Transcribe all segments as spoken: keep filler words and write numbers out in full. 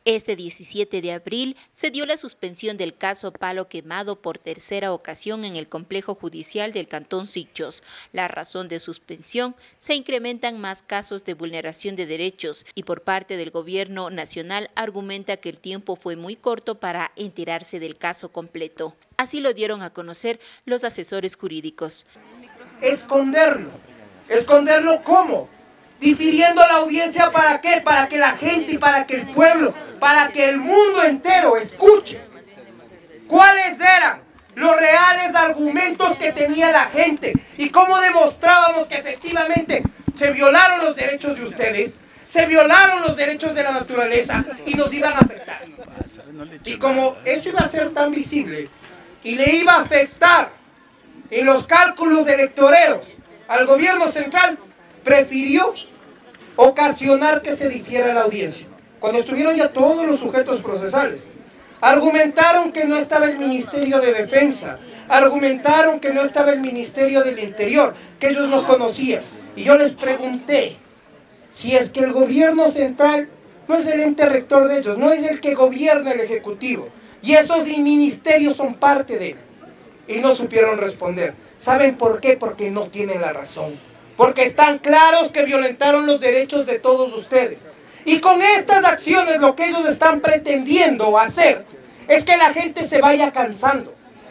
Este diecisiete de abril se dio la suspensión del caso Palo Quemado por tercera ocasión en el complejo judicial del Cantón Sicchos. La razón de suspensión: se incrementan más casos de vulneración de derechos y por parte del gobierno nacional argumenta que el tiempo fue muy corto para enterarse del caso completo. Así lo dieron a conocer los asesores jurídicos. Esconderlo. ¿Esconderlo cómo? Difiriendo la audiencia, ¿para qué? Para que la gente y para que el pueblo, para que el mundo entero escuche cuáles eran los reales argumentos que tenía la gente y cómo demostrábamos que efectivamente se violaron los derechos de ustedes, se violaron los derechos de la naturaleza y nos iban a afectar. Y como eso iba a ser tan visible y le iba a afectar en los cálculos electoreros al gobierno central, prefirió ocasionar que se difiera la audiencia. Cuando estuvieron ya todos los sujetos procesales, argumentaron que no estaba el Ministerio de Defensa, argumentaron que no estaba el Ministerio del Interior, que ellos no conocían. Y yo les pregunté si es que el gobierno central no es el ente rector de ellos, no es el que gobierna el Ejecutivo, y esos ministerios son parte de él. Y no supieron responder. ¿Saben por qué? Porque no tienen la razón. Porque están claros que violentaron los derechos de todos ustedes. Y con estas acciones lo que ellos están pretendiendo hacer es que la gente se vaya cansando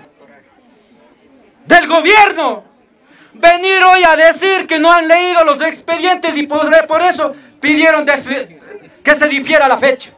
del gobierno. Venir hoy a decir que no han leído los expedientes y por, por eso pidieron que se difiera la fecha.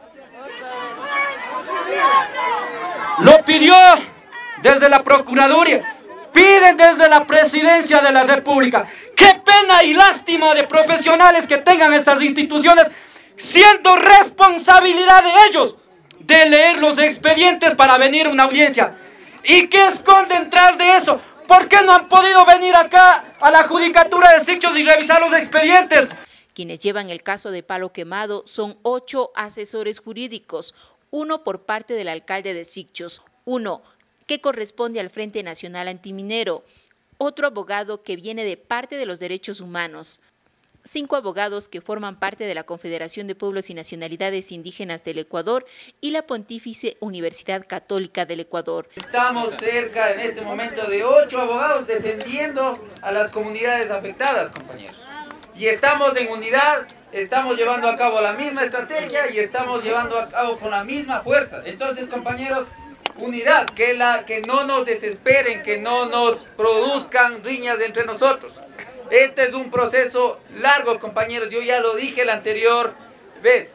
Lo pidió desde la Procuraduría, piden desde la Presidencia de la República. ¡Qué pena y lástima de profesionales que tengan estas instituciones, siendo responsabilidad de ellos de leer los expedientes para venir a una audiencia! ¿Y qué esconden tras de eso? ¿Por qué no han podido venir acá a la Judicatura de Sicchos y revisar los expedientes? Quienes llevan el caso de Palo Quemado son ocho asesores jurídicos, uno por parte del alcalde de Sicchos, uno que corresponde al Frente Nacional Antiminero, otro abogado que viene de parte de los derechos humanos, cinco abogados que forman parte de la Confederación de Pueblos y Nacionalidades Indígenas del Ecuador y la Pontífice Universidad Católica del Ecuador. Estamos cerca en este momento de ocho abogados defendiendo a las comunidades afectadas, compañeros. Y estamos en unidad, estamos llevando a cabo la misma estrategia y estamos llevando a cabo con la misma fuerza. Entonces, compañeros, unidad, que, la, que no nos desesperen, que no nos produzcan riñas entre nosotros. Este es un proceso largo, compañeros, yo ya lo dije la anterior vez.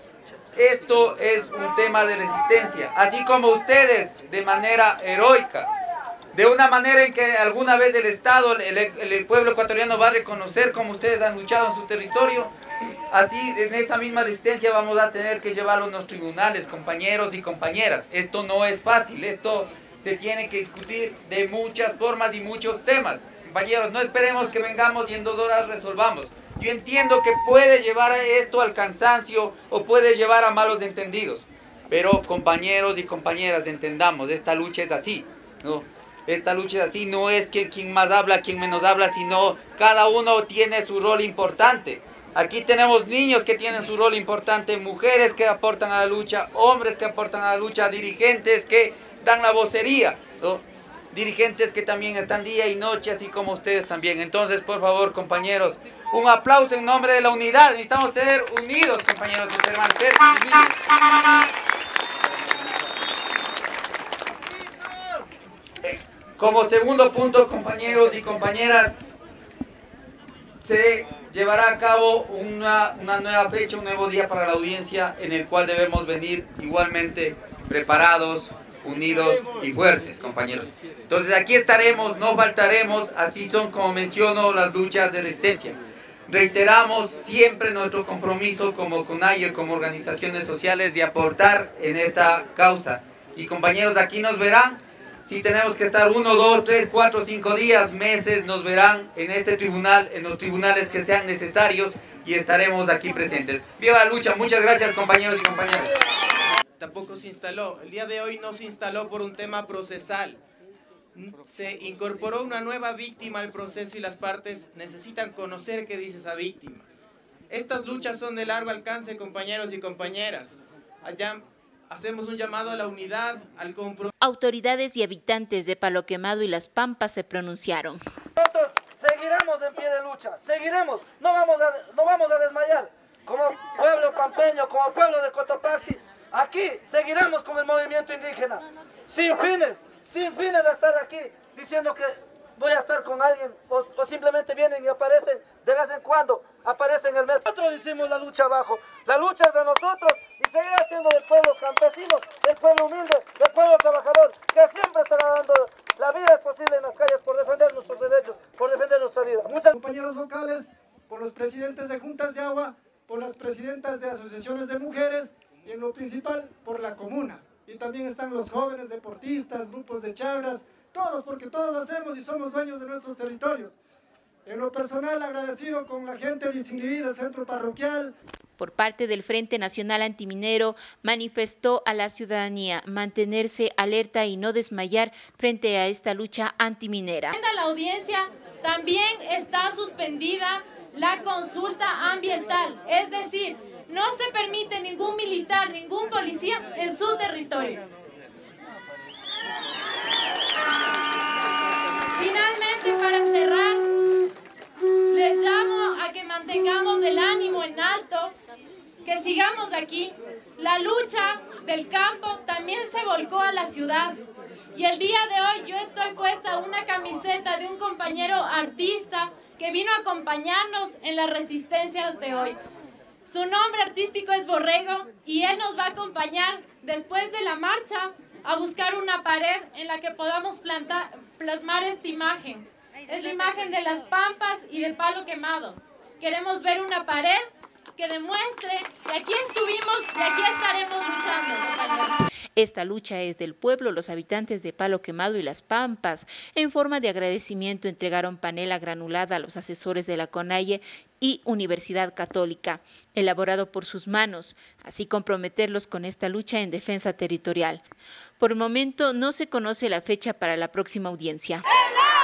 Esto es un tema de resistencia, así como ustedes de manera heroica, de una manera en que alguna vez el Estado, el, el pueblo ecuatoriano va a reconocer cómo ustedes han luchado en su territorio. Así, en esta misma resistencia vamos a tener que llevarlo a los tribunales, compañeros y compañeras. Esto no es fácil, esto se tiene que discutir de muchas formas y muchos temas. Compañeros, no esperemos que vengamos y en dos horas resolvamos. Yo entiendo que puede llevar esto al cansancio o puede llevar a malos entendidos. Pero, compañeros y compañeras, entendamos, esta lucha es así, ¿no? Esta lucha es así, no es que quien más habla, quien menos habla, sino cada uno tiene su rol importante. Aquí tenemos niños que tienen su rol importante, mujeres que aportan a la lucha, hombres que aportan a la lucha, dirigentes que dan la vocería, ¿no? Dirigentes que también están día y noche, así como ustedes también. Entonces, por favor, compañeros, un aplauso en nombre de la unidad. Necesitamos tener unidos, compañeros, y permanecer unidos. Como segundo punto, compañeros y compañeras, se llevará a cabo una, una nueva fecha, un nuevo día para la audiencia, en el cual debemos venir igualmente preparados, unidos y fuertes, compañeros. Entonces aquí estaremos, no faltaremos, así son, como menciono, las luchas de resistencia. Reiteramos siempre nuestro compromiso como CONAIE, como organizaciones sociales, de aportar en esta causa. Y compañeros, aquí nos verán. Si tenemos que estar uno, dos, tres, cuatro, cinco días, meses, nos verán en este tribunal, en los tribunales que sean necesarios y estaremos aquí presentes. ¡Viva la lucha! Muchas gracias, compañeros y compañeras. Tampoco se instaló. El día de hoy no se instaló por un tema procesal. Se incorporó una nueva víctima al proceso y las partes necesitan conocer qué dice esa víctima. Estas luchas son de largo alcance, compañeros y compañeras. Allá hacemos un llamado a la unidad, al compromiso. Autoridades y habitantes de Palo Quemado y Las Pampas se pronunciaron. Nosotros seguiremos en pie de lucha, seguiremos, no vamos a, no vamos a desmayar. Como pueblo pampeño, como pueblo de Cotopaxi, aquí seguiremos con el movimiento indígena, sin fines, sin fines de estar aquí diciendo que voy a estar con alguien o, o simplemente vienen y aparecen de vez en cuando, aparecen el mes. Nosotros hicimos la lucha abajo, la lucha es de nosotros y seguirá siendo del pueblo campesino, del pueblo humilde, del pueblo trabajador, que siempre estará dando la vida posible en las calles por defender nuestros derechos, por defender nuestra vida. Muchas compañeros locales, por los presidentes de juntas de agua, por las presidentas de asociaciones de mujeres y en lo principal por la comuna. Y también están los jóvenes deportistas, grupos de chagras, todos, porque todos hacemos y somos dueños de nuestros territorios. En lo personal, agradecido con la gente de Isinguiví, del centro parroquial. Por parte del Frente Nacional Antiminero, manifestó a la ciudadanía mantenerse alerta y no desmayar frente a esta lucha antiminera. En la audiencia también está suspendida la consulta ambiental, es decir, no se permite ningún militar, ningún policía en su territorio. Finalmente, para cerrar, les llamo a que mantengamos el ánimo en alto, que sigamos aquí. La lucha del campo también se volcó a la ciudad. Y el día de hoy yo estoy puesta una camiseta de un compañero artista que vino a acompañarnos en las resistencias de hoy. Su nombre artístico es Borrego y él nos va a acompañar después de la marcha a buscar una pared en la que podamos plantar, plasmar esta imagen. Es la imagen de Las Pampas y de Palo Quemado. Queremos ver una pared que demuestre que aquí estuvimos y aquí estaremos luchando. Esta lucha es del pueblo. Los habitantes de Palo Quemado y Las Pampas, en forma de agradecimiento, entregaron panela granulada a los asesores de la CONAIE y Universidad Católica, elaborado por sus manos, así comprometerlos con esta lucha en defensa territorial. Por el momento no se conoce la fecha para la próxima audiencia.